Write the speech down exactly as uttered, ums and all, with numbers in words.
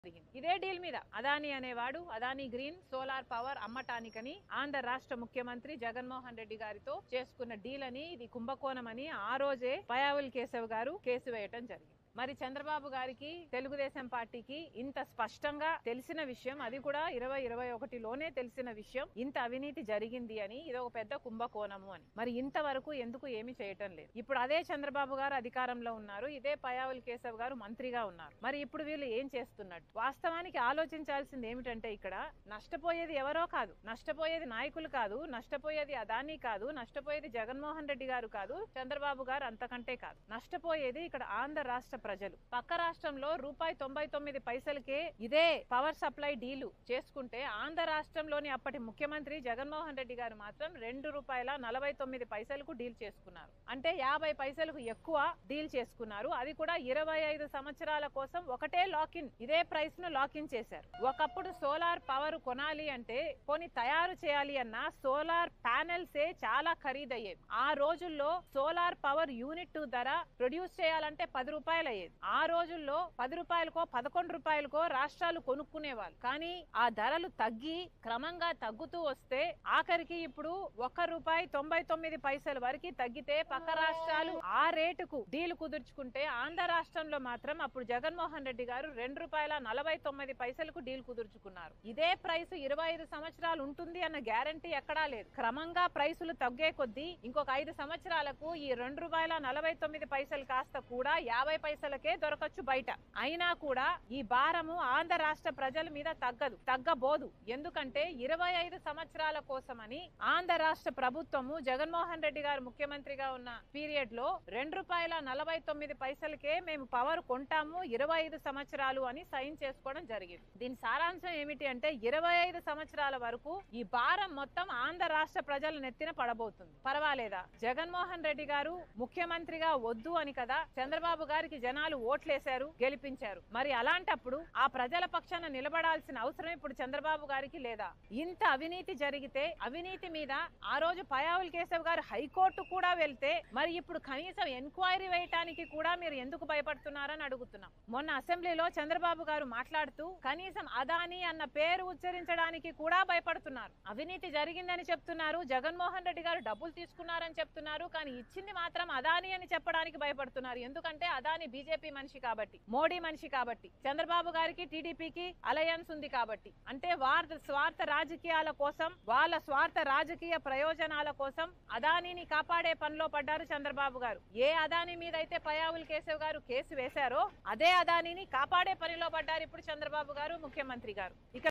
ఇదే డీల్ మీద అదానీ అనేవాడు అదానీ గ్రీన్ సోలార్ పవర్ అమ్మటానికని ఆంధ్ర రాష్ట్ర ముఖ్యమంత్రి జగన్మోహన్ రెడ్డి గారితో చేసుకున్న డీల్ అని ఇది కుంభకోణం అని ఆ రోజే పయావుల్ కేశవ్ గారు కేసు వేయటం జరిగింది. మరి చంద్రబాబు గారికి తెలుగుదేశం పార్టీకి ఇంత స్పష్టంగా తెలిసిన విషయం, అది కూడా ఇరవై ఇరవై ఒకటిలోనే తెలిసిన విషయం, ఇంత అవినీతి జరిగింది అని, ఇది ఒక పెద్ద కుంభకోణము అని. మరి ఇంతవరకు ఎందుకు ఏమి చేయటం లేదు? ఇప్పుడు అదే చంద్రబాబు గారు అధికారంలో ఉన్నారు, ఇదే పయావుల్ కేశవ్ గారు మంత్రిగా ఉన్నారు. మరి ఇప్పుడు వీళ్ళు ఏం చేస్తున్నట్టు? వాస్తవానికి ఆలోచించాల్సింది ఏమిటంటే, ఇక్కడ నష్టపోయేది ఎవరో కాదు, నష్టపోయేది నాయకులు కాదు, నష్టపోయేది అదానీ కాదు, నష్టపోయేది జగన్మోహన్ రెడ్డి గారు కాదు, చంద్రబాబు గారు అంతకంటే కాదు. నష్టపోయేది ఇక్కడ ఆంధ్ర రాష్ట్ర ప్రజలు. పక్క రాష్ట్రంలో రూపాయి తొంభై తొమ్మిది పైసలకే ఇదే పవర్ సప్లై డీలు చేసుకుంటే, ఆంధ్ర రాష్ట్రంలోని అప్పటి ముఖ్యమంత్రి జగన్మోహన్ రెడ్డి గారు మాత్రం రెండు రూపాయల నలభై తొమ్మిది పైసలకు డీల్ చేసుకున్నారు. అంటే యాభై పైసలకు ఎక్కువ డీల్ చేసుకున్నారు. అది కూడా ఇరవై ఐదు సంవత్సరాల కోసం ఒకటే లాకిన్, ఇదే ప్రైస్ ను లాకిన్ చేశారు. ఒకప్పుడు సోలార్ పవర్ కొనాలి అంటే, పోనీ తయారు చేయాలి అన్న సోలార్ ప్యానెల్స్ చాలా ఖరీదయ్యేవి. ఆ రోజుల్లో సోలార్ పవర్ యూనిట్ ధర ప్రొడ్యూస్ చేయాలంటే పది రూపాయలు అయ్యేది. ఆ రోజుల్లో పది రూపాయలకో పదకొండు రూపాయలకో రాష్ట్రాలు కొనుక్కునేవాళ్ళు. కానీ ఆ ధరలు తగ్గి క్రమంగా తగ్గుతూ వస్తే ఆఖరికి ఇప్పుడు ఒక్క రూపాయి తొంభై తొమ్మిది పైసల వరకు తగ్గితే పక్క రాష్ట్రాలు ఆ రేటుకు డీల్ కుదుర్చుకుంటే, ఆంధ్ర రాష్ట్రంలో మాత్రం అప్పుడు జగన్మోహన్ రెడ్డి గారు రెండు రూపాయల నలభై తొమ్మిది పైసలకు డీల్ కుదుర్చుకున్నారు. ఇదే ప్రైస్ ఇరవై ఐదు సంవత్సరాలు ఉంటుంది అన్న గ్యారంటీ ఎక్కడా లేదు. క్రమంగా ప్రైసులు తగ్గే కొద్దీ ఇంకొక ఐదు సంవత్సరాలకు ఈ రెండు రూపాయల నలభై తొమ్మిది పైసలు కాస్త కూడా యాభై పైసలకే దొరకచ్చు బయట. అయినా కూడా ఈ భారము ఆంధ్ర రాష్ట్ర ప్రజల మీద తగ్గదు, తగ్గబోదు. ఎందుకంటే ఇరవై ఐదు సంవత్సరాల కోసమని ఆంధ్ర రాష్ట్ర ప్రభుత్వము జగన్మోహన్ రెడ్డి గారు ముఖ్యమంత్రిగా ఉన్న పీరియడ్ లో రెండు రూపాయల నలభై తొమ్మిది పైసలకే మేము పవర్ కొంటాము ఇరవై ఐదు సంవత్సరాలు అని సైన్ చేసుకోవడం జరిగింది. దీని సారాంశం ఏమిటి అంటే, ఇరవై ఐదు సంవత్సరాల వరకు ఈ భారం మొత్తం ఆంధ్ర రాష్ట్ర ప్రజల నెత్తిన పడబోతుంది. పర్వాలేదా? జగన్మోహన్ రెడ్డి గారు ముఖ్యమంత్రిగా వద్దు అని కదా చంద్రబాబు గారికి జనాలు ఓట్లేశారు, గెలిపించారు. మరి అలాంటప్పుడు ఆ ప్రజల పక్షాన నిలబడాల్సిన అవసరం ఇప్పుడు చంద్రబాబు గారికి లేదా? ఇంత అవినీతి జరిగితే, అవినీతి మీద ఆ రోజు పయావుల్ కేశవ్ గారు హైకోర్టు కూడా వెళ్తే, మరి ఇప్పుడు కనీసం ఎంక్వైరీ వేయటానికి కూడా మీరు ఎందుకు భయపడుతున్నారని అడుగుతున్నాం. మొన్న అసెంబ్లీలో చంద్రబాబు గారు మాట్లాడుతూ కనీసం అదానీ అన్న పేరు ఉచ్చరించడానికి కూడా భయపడుతున్నారు. అవినీతి జరిగిందని చెప్తున్నారు, జగన్మోహన్ రెడ్డి గారు డబ్బులు తీసుకున్నారని చెప్తున్నారు, కానీ ఇచ్చింది మాత్రం అదానీ అని చెప్పడానికి భయపడుతున్నారు. ఎందుకంటే అదానీ బీజేపీ మనిషి కాబట్టి, మోడీ మనిషి కాబట్టి, చంద్రబాబు గారికి టీడీపీకి అలయన్స్ ఉంది కాబట్టి, అంటే వారి స్వార్థ రాజకీయాల కోసం, వాళ్ళ స్వార్థ రాజకీయ ప్రయోజనాల కోసం అదానీని కాపాడే పనిలో పడ్డారు చంద్రబాబు గారు. ఏ అదానీ మీద అయితే పయావుల్ కేశవ్ గారు కేసు వేశారో అదే అదానీని కాపాడే పనిలో పడ్డారు ఇప్పుడు చంద్రబాబు గారు, ముఖ్యమంత్రి గారు. ఇక